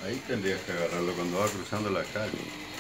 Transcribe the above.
Ahí tendrías que agarrarlo cuando va cruzando la calle.